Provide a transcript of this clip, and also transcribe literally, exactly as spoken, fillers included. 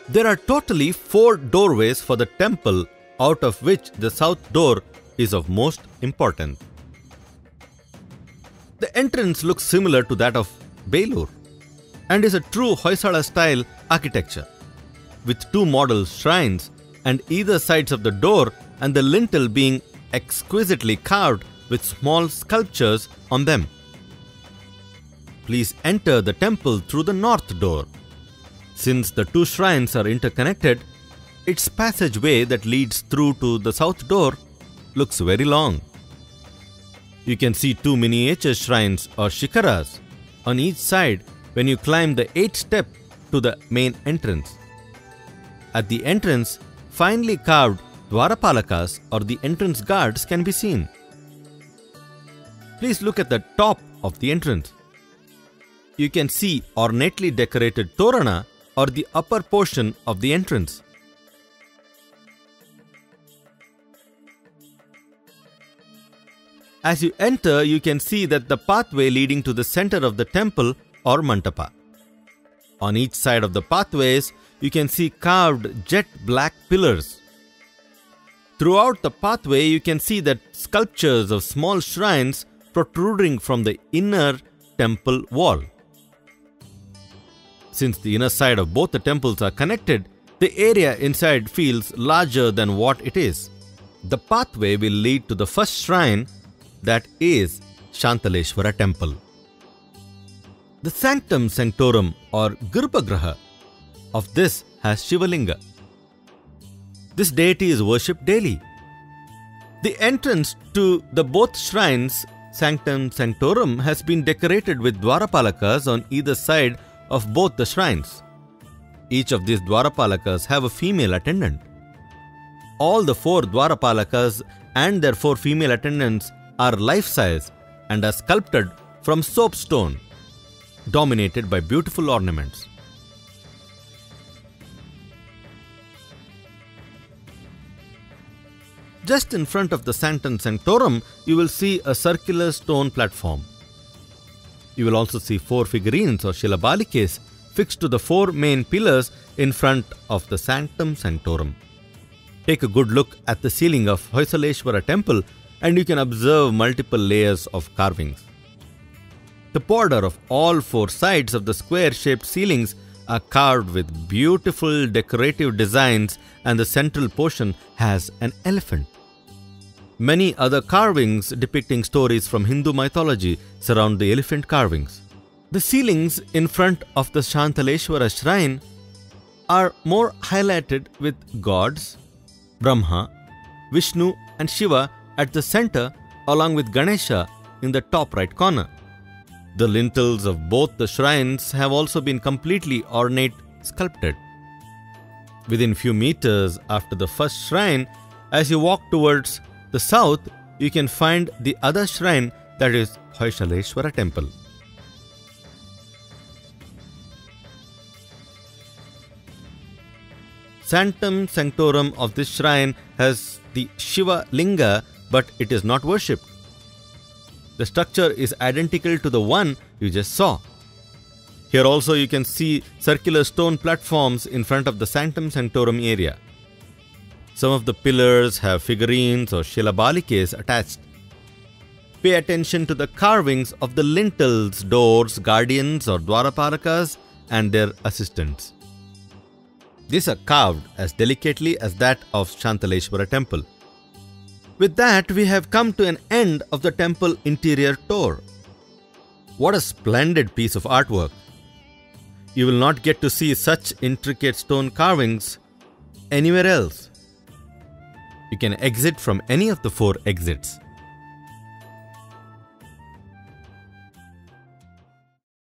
There are totally four doorways for the temple, out of which the south door is of most importance. The entrance looks similar to that of Belur and is a true Hoysala style architecture, with two model shrines and either sides of the door and the lintel being exquisitely carved with small sculptures on them. Please enter the temple through the north door. Since the two shrines are interconnected, its passageway that leads through to the south door looks very long. You can see two miniature shrines or shikaras on each side when you climb the eighth step to the main entrance. At the entrance, finely carved Dwarapalakas or the entrance guards can be seen. Please look at the top of the entrance. You can see ornately decorated Torana or the upper portion of the entrance. As you enter, you can see that the pathway leading to the center of the temple or Mantapa. On each side of the pathways, you can see carved jet black pillars. Throughout the pathway, you can see that sculptures of small shrines protruding from the inner temple wall. Since the inner side of both the temples are connected, the area inside feels larger than what it is. The pathway will lead to the first shrine, that is Shantaleshwara temple. The sanctum sanctorum or Garbhagriha of this has Shivalinga. This deity is worshipped daily. The entrance to the both shrines, sanctum sanctorum, has been decorated with Dwarapalakas on either side of both the shrines. Each of these Dwarapalakas have a female attendant. All the four Dwarapalakas and their four female attendants are life-size and are sculpted from soapstone, dominated by beautiful ornaments. Just in front of the Sanctum Sanctorum, you will see a circular stone platform. You will also see four figurines or Shilabalikes fixed to the four main pillars in front of the Sanctum Sanctorum. Take a good look at the ceiling of Hoysaleshwara temple and you can observe multiple layers of carvings. The border of all four sides of the square-shaped ceilings are carved with beautiful decorative designs, and the central portion has an elephant. Many other carvings depicting stories from Hindu mythology surround the elephant carvings. The ceilings in front of the Shantaleshwara shrine are more highlighted with gods, Brahma, Vishnu and Shiva at the center, along with Ganesha in the top right corner. The lintels of both the shrines have also been completely ornate sculpted. Within few meters after the first shrine, as you walk towards the south, you can find the other shrine, that is Hoysaleshwara temple. Sanctum Sanctorum of this shrine has the Shiva Linga, but it is not worshipped. The structure is identical to the one you just saw. Here also you can see circular stone platforms in front of the Sanctum Sanctorum area. Some of the pillars have figurines or Shilabalikes attached. Pay attention to the carvings of the lintels, doors, guardians or Dwarapalakas and their assistants. These are carved as delicately as that of Shantaleshwara temple. With that, we have come to an end of the temple interior tour. What a splendid piece of artwork! You will not get to see such intricate stone carvings anywhere else. You can exit from any of the four exits.